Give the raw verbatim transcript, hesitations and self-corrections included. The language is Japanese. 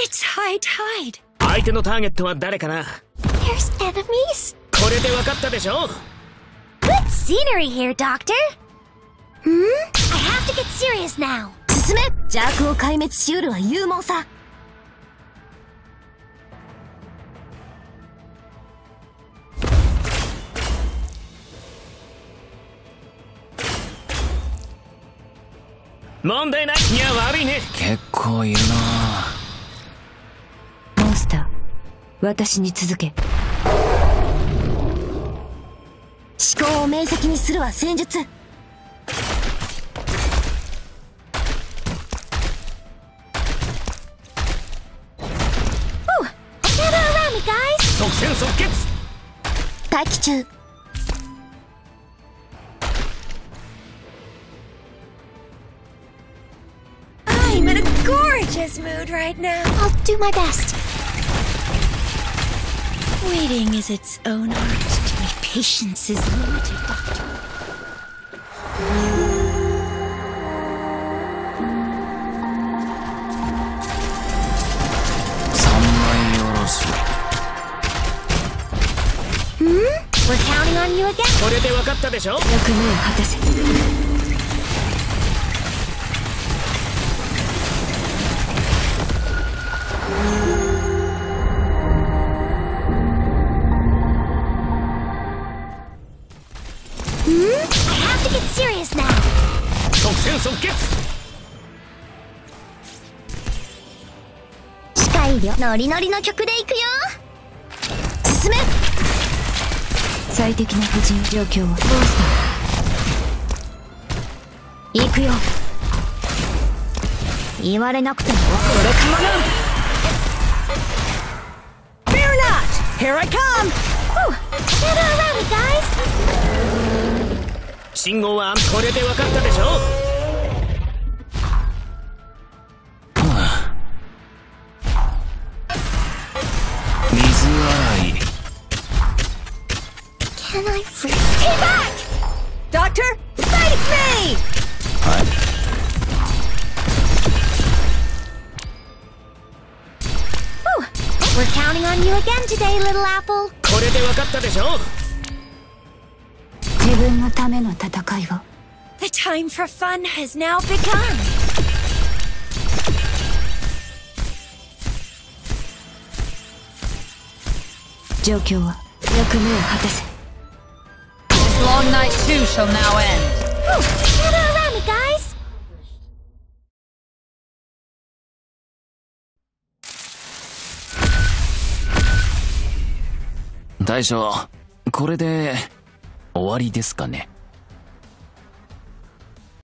It's high tide. 相手のターゲットは誰かな？ There's enemies. これで分かったでしょ？ Good scenery here, Doctor. Hmm? I have to get serious now. 進め。邪悪を壊滅しうるは勇猛さ。 問題ない。いや悪いね。 結構いるな。 モンスター、私に続け。思考を明晰にするは戦術。 即戦即決。 待機中。 I'm in a gorgeous mood right now. I'll do my best. Waiting is its own art. My patience is limited, Doctor. 三枚おろし。 Hmm? We're counting on you again. これで分かったでしょ？ 役目を果たせ。 Hmm? I have to get serious now. 即戦即決。 視界よ。ノリノリの曲で行くよ。進め。最適な布陣状況はモンスター。行くよ。言われなくてもこれかまらん。 Fear not! Here I come! Whew! Gather around me, guys! 信号はこれで分かったでしょ？ 水洗い。 Can I freeze? Stay back! Doctor, fight me! はい。 We're counting on you again today, little apple. これで分かったでしょ？ 自分のための戦いを。 The time for fun has now begun. 状況は役目を果たせ。 This long night too shall now end. Whew! Gather around me, guys! 大将、これで終わりですかね。